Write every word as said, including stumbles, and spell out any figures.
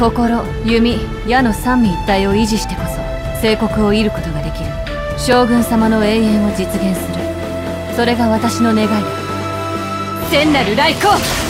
心、弓、矢の三位一体を維持してこそ聖国を射ることができる。将軍様の永遠を実現する。それが私の願いだ。聖なる来光。